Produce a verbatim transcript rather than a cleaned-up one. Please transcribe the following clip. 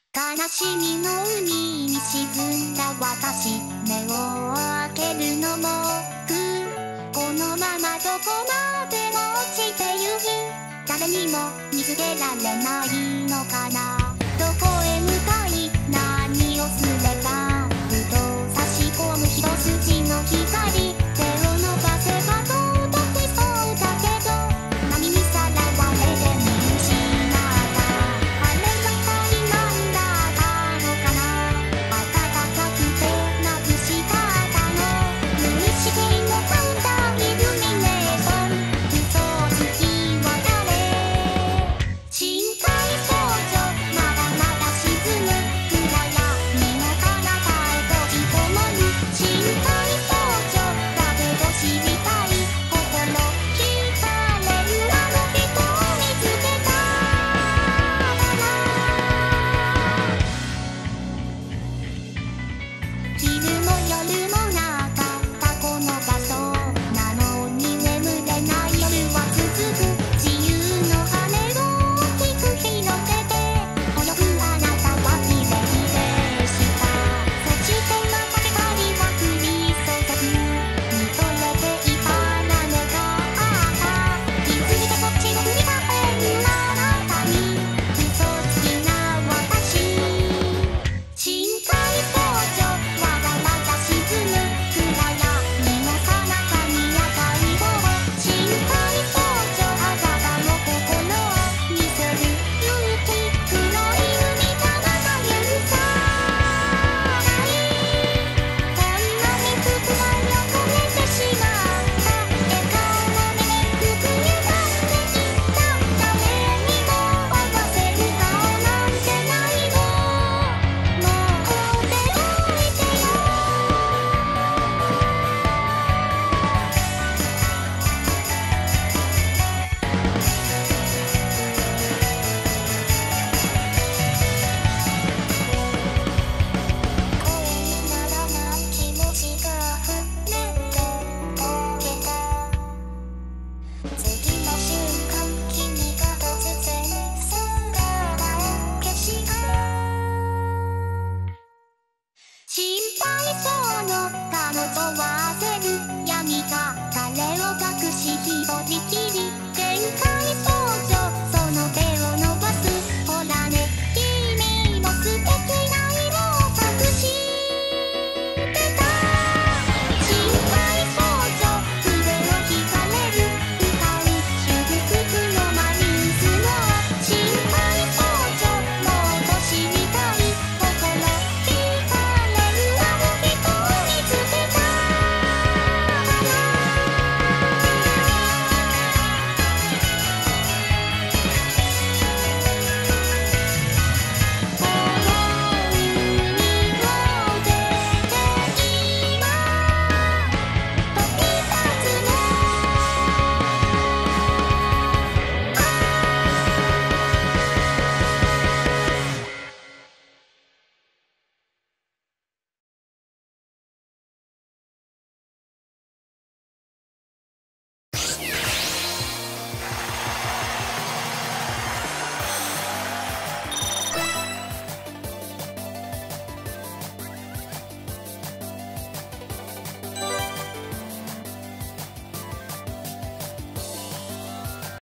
悲しみの海に沈んだ私、目を開けるのもくこのままどこまでも落ちてゆく。誰にも見つけられないのかな。どこへ向かい何をすれば、ふと差し込む一筋の光、手を伸ばせば届きそうだけど、何にさらわれて見失った。あればかりなんだったのかな。暖かくて眩しかったの。無意識のファンタイルミネーション、嘘つきは誰。深海少女まだまだ沈む暗闇の彼方へ閉じこもる。深海少女だけど知りたい心惹かれるあの人を見つけたなら。昼も夜もなかったこの場所なのに、眠れない夜は続く。自由の羽を大きく広げて泳ぐあなたはきれいでした。そしてまた光は降り注ぐ。見とれていた何かあった。気づいてこっちを振り返るあなたに、嘘つきな私。深海少女わがまた沈む暗闇の彼方に赤い棒。深海少女あなたの心を見せる勇気、黒い海がまた許さない。こんなに深い汚れてしまった笑顔の目でくくゆがっていった。誰にも合わせる顔なんてないの。もう放っておいてよ。恋ならな気持ちが溢れて溶けた。